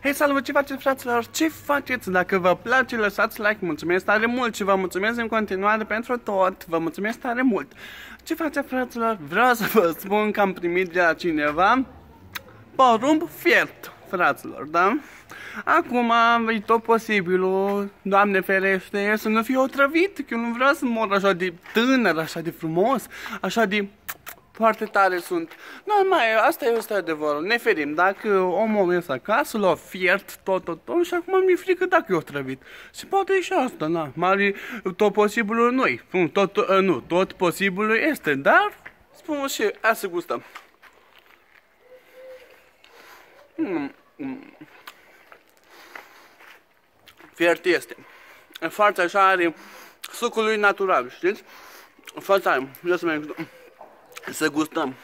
Hei, salut, ce faceți, fraților? Ce faceți? Dacă vă place, lăsați like, mulțumesc tare mult și vă mulțumesc în continuare pentru tot. Vă mulțumesc tare mult. Ce faceți, fraților? Vreau să vă spun că am primit de la cineva porumb fiert, fraților, da? Acum e tot posibilul, Doamne ferește, să nu fiu otrăvit, că eu nu vreau să mor așa de tânăr, așa de frumos, așa de... Foarte tare sunt. Nu, mai, asta este adevărul. Ne ferim. Dacă omul este acasă, l-a fiert tot și acum mi-e frică dacă e otrăvit. Și poate e și asta, na. Mari, tot posibilul nu-i. Nu, tot posibilul este, dar spun și hai să gustăm. Fiert este. Foarte așa are sucul lui natural, știți? Foarte tare. Vreau să mai să gustăm.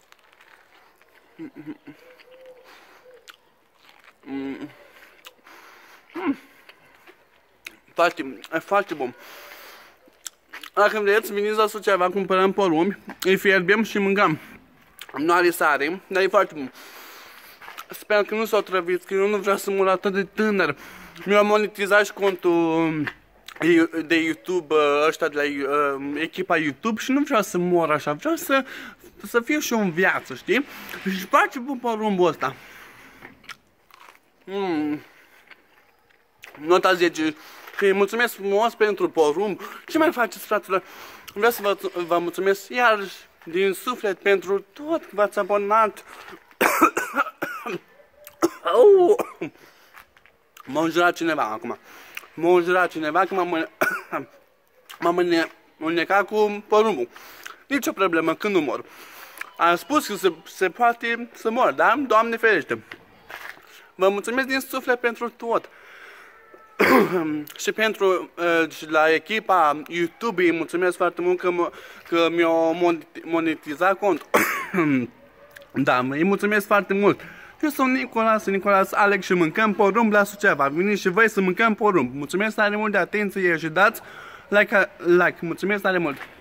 Foarte bun. Dacă vreți, veniți la Suceava, cumpărăm porumbi, îi fierbem și mâncăm. Nu are sare, dar e foarte bun. Sper că nu s-au trăvit, că eu nu vreau să mor atât de tânăr. Mi-am monetizat și contul de YouTube, ăștia de la echipa YouTube și nu vreau să mor așa, vreau să fiu și eu în viață, știi? Și place bun porumbul ăsta. Nota 10. Îi mulțumesc frumos pentru porumb. Ce mai faceți, fraților? Vreau să vă mulțumesc iarăși din suflet pentru tot că v-ați abonat. M-a înjurat cineva acum. M-a înjurat cineva că m-am înnecat cu porumbul. Nici o problemă, când nu mor. Am spus că se poate să mor, da? Doamne ferește. Vă mulțumesc din suflet pentru tot. Și pentru și la echipa YouTube îi mulțumesc foarte mult că mi-au monetizat contul. Da, îi mulțumesc foarte mult. Eu sunt Nicolas Alex și mâncăm porumb la Suceava. Veniți și voi să mâncăm porumb. Mulțumesc tare mult de atenție și dați like. Mulțumesc tare mult.